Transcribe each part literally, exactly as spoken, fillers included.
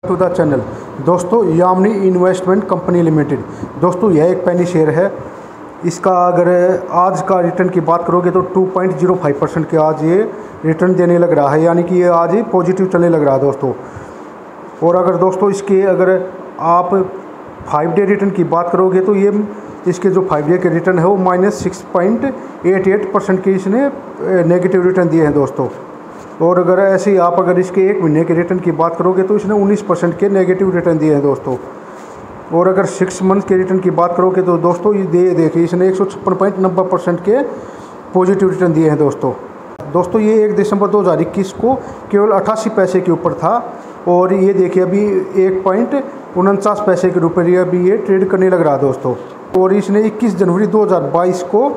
To the channel. दोस्तों Yamini investment company limited, दोस्तों यह एक पेनी शेयर है। इसका अगर आज का रिटर्न की बात करोगे तो two point zero five percent के आज ये रिटर्न देने लग रहा है, यानी कि ये आज ही पॉजिटिव चलने लग रहा है दोस्तों। और अगर दोस्तों इसके अगर आप फाइव डे रिटर्न की बात करोगे तो ये इसके जो फाइव डे के रिटर्न है वो minus six point eight eight percent के इसने नेगेटिव रिटर्न दिए हैं दोस्तों। और अगर ऐसे ही आप अगर इसके एक महीने के रिटर्न की बात करोगे तो इसने उन्नीस परसेंट के नेगेटिव रिटर्न दिए हैं दोस्तों। और अगर सिक्स मंथ के रिटर्न की बात करोगे तो दोस्तों ये दे देखिए इसने एक सौ छप्पन पॉइंट नब्बे परसेंट के पॉजिटिव रिटर्न दिए हैं दोस्तों। दोस्तों ये एक दिसंबर दो हज़ार इक्कीस को केवल अट्ठासी पैसे के ऊपर था और ये देखिए अभी एक पॉइंट उनचास पैसे के रुपये अभी ये ट्रेड करने लग रहा है दोस्तों। और इसने इक्कीस जनवरी दो हज़ार बाईस को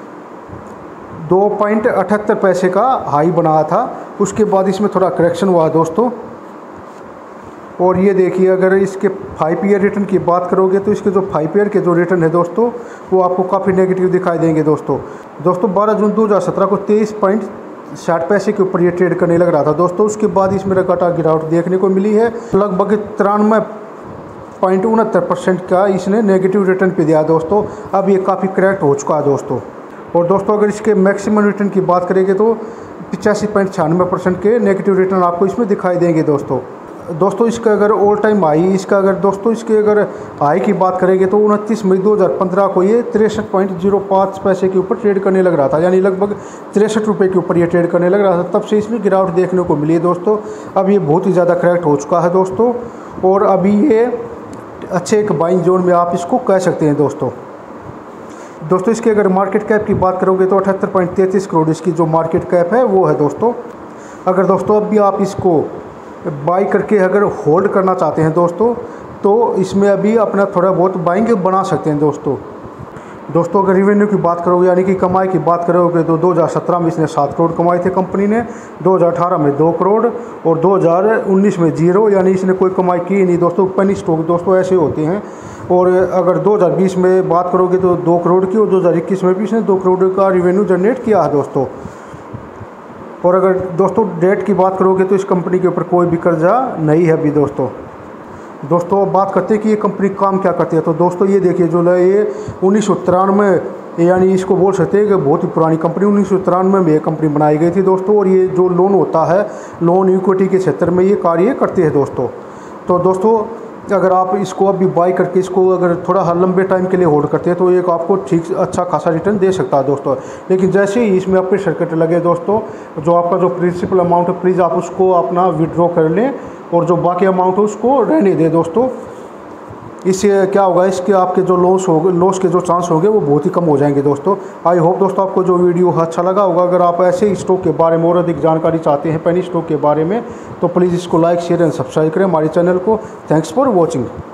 दो पॉइंट अठहत्तर पैसे का हाई बनाया था, उसके बाद इसमें थोड़ा करेक्शन हुआ दोस्तों। और ये देखिए अगर इसके फाइव ईयर रिटर्न की बात करोगे तो इसके जो फाइव ईयर के जो रिटर्न है दोस्तों वो आपको काफ़ी नेगेटिव दिखाई देंगे दोस्तों। दोस्तों बारह जून दो हज़ार सत्रह को तेईस पॉइंट साठ पैसे के ऊपर ये ट्रेड करने लग रहा था दोस्तों। उसके बाद इसमें लगातार गिरावट देखने को मिली है, लगभग तिरानवे पॉइंट उनहत्तर परसेंट का इसने नेगेटिव रिटर्न पे दिया दोस्तों। अब ये काफ़ी करेक्ट हो चुका है दोस्तों। और दोस्तों अगर इसके मैक्सिमम रिटर्न की बात करेंगे तो पिचासी पॉइंट छियानवे परसेंट के नेगेटिव रिटर्न आपको इसमें दिखाई देंगे दोस्तों। दोस्तों इसका अगर ऑल टाइम हाई इसका अगर दोस्तों इसके अगर हाई की बात करेंगे तो उनतीस मई दो हज़ार पंद्रह को ये तिरसठ पॉइंट जीरो पाँच पैसे के ऊपर ट्रेड करने लग रहा था, यानी लगभग तिरसठ रुपये के ऊपर ये ट्रेड करने लग रहा था। तब से इसमें गिरावट देखने को मिली है दोस्तों। अब ये बहुत ही ज़्यादा करेक्ट हो चुका है दोस्तों और अभी ये अच्छे एक बाइंग जोन में आप इसको कह सकते हैं दोस्तों। दोस्तों इसके अगर मार्केट कैप की बात करोगे तो अठहत्तर पॉइंट तैंतीस करोड़ इसकी जो मार्केट कैप है वो है दोस्तों। अगर दोस्तों अब भी आप इसको बाई करके अगर होल्ड करना चाहते हैं दोस्तों तो इसमें अभी अपना थोड़ा बहुत बाइंग बना सकते हैं दोस्तों। दोस्तों अगर रेवेन्यू की बात करोगे यानी कि कमाई की बात करोगे तो दो हज़ार सत्रह में इसने सात करोड़ कमाए थे कंपनी ने, दो हज़ार अठारह में दो करोड़ और दो हज़ार उन्नीस में जीरो, यानी इसने कोई कमाई की नहीं दोस्तों। पेनी स्टॉक दोस्तों ऐसे होते हैं। और अगर दो हज़ार बीस में बात करोगे तो दो करोड़ की और दो हज़ार इक्कीस में भी इसने दो करोड़ का रेवेन्यू जनरेट किया है दोस्तों। और अगर दोस्तों डेट की बात करोगे तो इस कंपनी के ऊपर कोई भी कर्जा नहीं है अभी दोस्तों। दोस्तों अब बात करते हैं कि ये कंपनी काम क्या करती है। तो दोस्तों ये देखिए जो है ये उन्नीस सौ तिरानवे यानी इसको बोल सकते हैं कि बहुत ही पुरानी कंपनी, उन्नीस सौ तिरानवे में ये कंपनी बनाई गई थी दोस्तों। और ये जो लोन होता है लोन इक्विटी के क्षेत्र में ये कार्य करते हैं दोस्तों। तो दोस्तों अगर आप इसको अभी बाई करके इसको अगर थोड़ा हर लंबे टाइम के लिए होल्ड करते हैं तो ये आपको ठीक अच्छा खासा रिटर्न दे सकता है दोस्तों। लेकिन जैसे ही इसमें आपके सर्किट लगे दोस्तों, जो आपका जो प्रिंसिपल अमाउंट है प्लीज़ आप उसको अपना विड्रॉ कर लें और जो बाकी अमाउंट है उसको रहने दें दोस्तों। इससे क्या होगा, इसके आपके जो लॉस होंगे लॉस के जो चांस होंगे वो बहुत ही कम हो जाएंगे दोस्तों। आई होप दोस्तों आपको जो वीडियो अच्छा लगा होगा। अगर आप ऐसे ही स्टॉक के बारे में और अधिक जानकारी चाहते हैं पेनी स्टॉक के बारे में तो प्लीज़ इसको लाइक शेयर एंड सब्सक्राइब करें हमारे चैनल को। Thanks for watching.